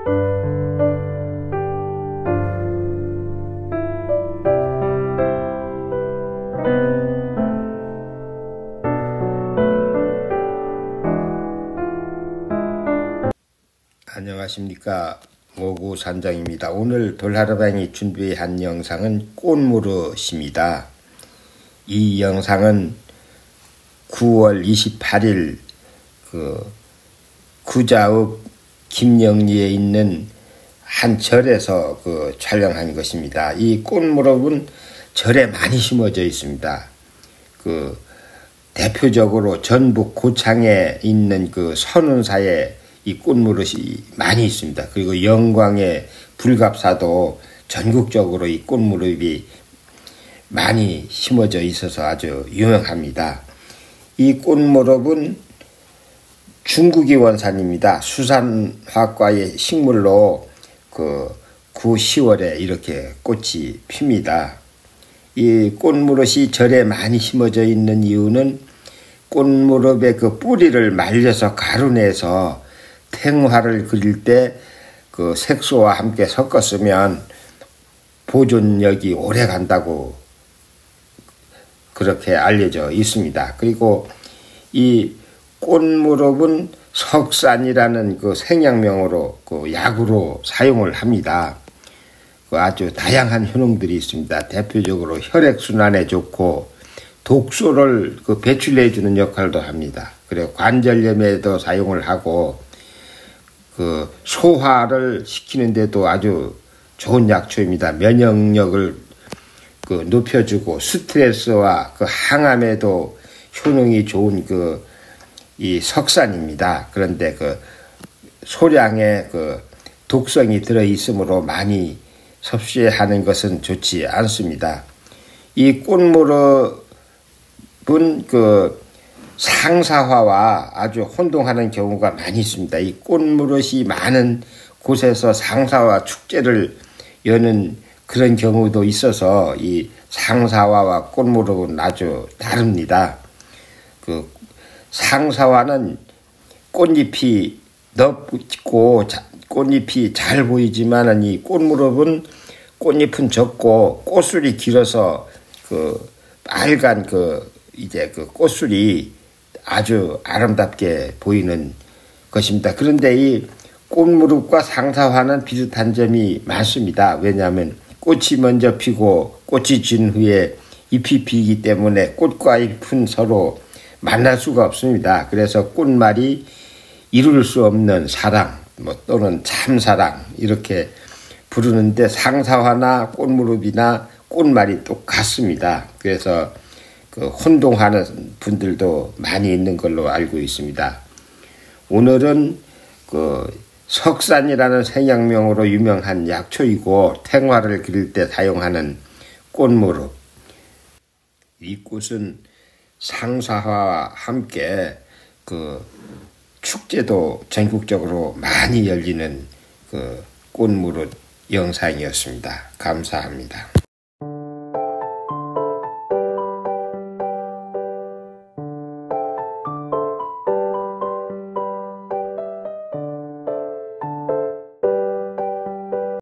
안녕하십니까, 모구 산장입니다. 오늘 돌하루방이 준비한 영상은 꽃무릇입니다. 이 영상은 9월 28일 구자읍 김영리에 있는 한 절에서 촬영한 것입니다. 이 꽃무릇은 절에 많이 심어져 있습니다. 대표적으로 전북 고창에 있는 선운사에 이 꽃무릇이 많이 있습니다. 그리고 영광의 불갑사도 전국적으로 이 꽃무릇이 많이 심어져 있어서 아주 유명합니다. 이 꽃무릇은 중국이 원산입니다. 수산화과의 식물로 9, 10월에 이렇게 꽃이 핍니다. 이 꽃무릇이 절에 많이 심어져 있는 이유는 꽃무릇의 뿌리를 말려서 가루내서 탱화를 그릴 때 색소와 함께 섞어 쓰면 보존력이 오래 간다고 그렇게 알려져 있습니다. 그리고 이 꽃무릇은 석산이라는 생약명으로 약으로 사용을 합니다. 아주 다양한 효능들이 있습니다. 대표적으로 혈액순환에 좋고 독소를 배출해주는 역할도 합니다. 그리고 관절염에도 사용을 하고 소화를 시키는 데도 아주 좋은 약초입니다. 면역력을 높여주고 스트레스와 항암에도 효능이 좋은 이 석산입니다. 그런데 소량의 독성이 들어 있으므로 많이 섭취하는 것은 좋지 않습니다. 이 꽃무릇은 상사화와 아주 혼동하는 경우가 많이 있습니다. 이 꽃무릇이 많은 곳에서 상사화 축제를 여는 그런 경우도 있어서 이 상사화와 꽃무릇은 아주 다릅니다. 상사화는 꽃잎이 넓고 꽃잎이 잘 보이지만 이 꽃무릇은 꽃잎은 적고 꽃술이 길어서 빨간 꽃술이 아주 아름답게 보이는 것입니다. 그런데 이 꽃무릇과 상사화는 비슷한 점이 많습니다. 왜냐하면 꽃이 먼저 피고 꽃이 진 후에 잎이 피기 때문에 꽃과 잎은 서로 만날 수가 없습니다. 그래서 꽃말이 이룰 수 없는 사랑 또는 참사랑 이렇게 부르는데 상사화나 꽃무릇이나 꽃말이 똑같습니다. 그래서 혼동하는 분들도 많이 있는 걸로 알고 있습니다. 오늘은 석산이라는 생약명으로 유명한 약초이고 탱화를 그릴 때 사용하는 꽃무릇. 이 꽃은 상사화와 함께 축제도 전국적으로 많이 열리는 꽃무릇 영상이었습니다. 감사합니다.